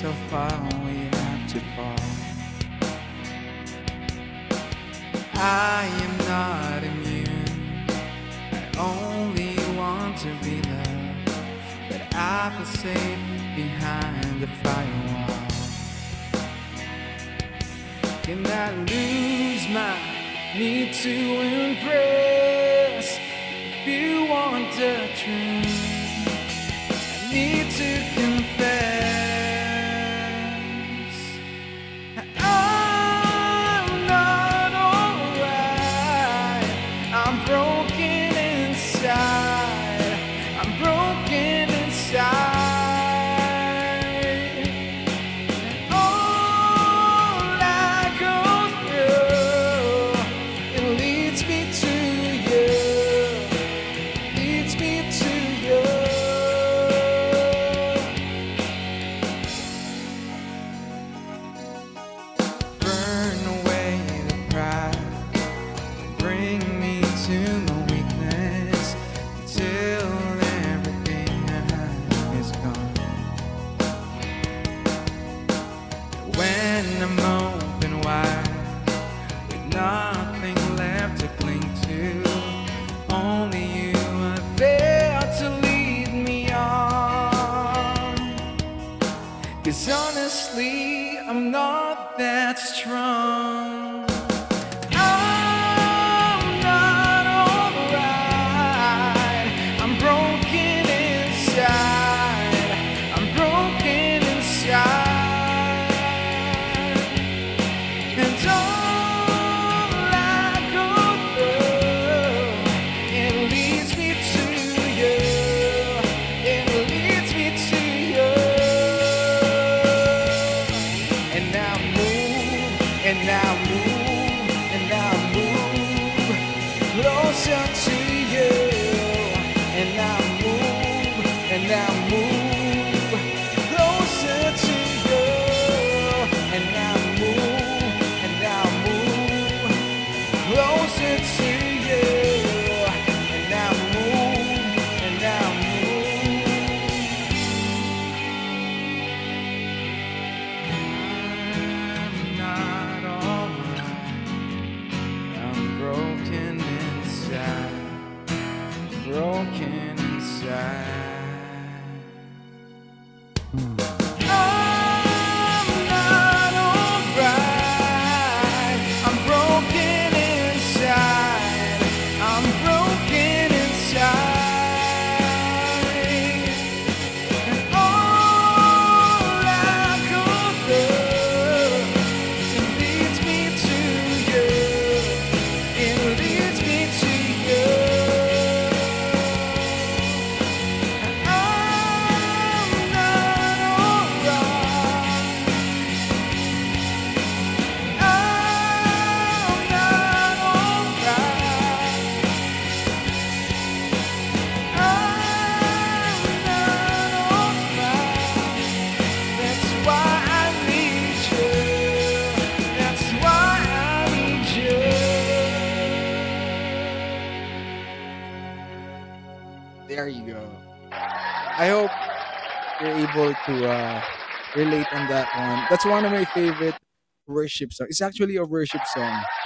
so far we have to fall. I am not immune. I only want to be loved, but I feel safe behind the firewall. Can I lose my need to impress? If you want the truth, I need to confess. I'm not alright. I'm broken inside. I'm broken inside. All I go through, it leads me to you. Leads me to you. Burn away the pride. Bring me to my weakness until everything I have is gone. When I'm open wide with nothing left to cling to, only you are there to lead me on. 'Cause honestly, I'm not that strong. I'm not alright. I'm broken inside. I'm broken inside. And all I go through, it leads me to you. It leads me to you. And now move, and now move, and now move closer to you. And now move, and now move closer to you. And now move, and now move closer to you. And now move, and now move. I'm not alright. I'm broken inside. Broken inside. I'm not alright. I'm broken inside. I'm broken inside. And all I go through, it leads me to you. It leads me to you. I'm not alright. I'm not alright. I'm not alright. That's why I need you. That's why I need you. There you go. I hope you're able to relate on that one. That's one of my favorite worship songs. It's actually a worship song.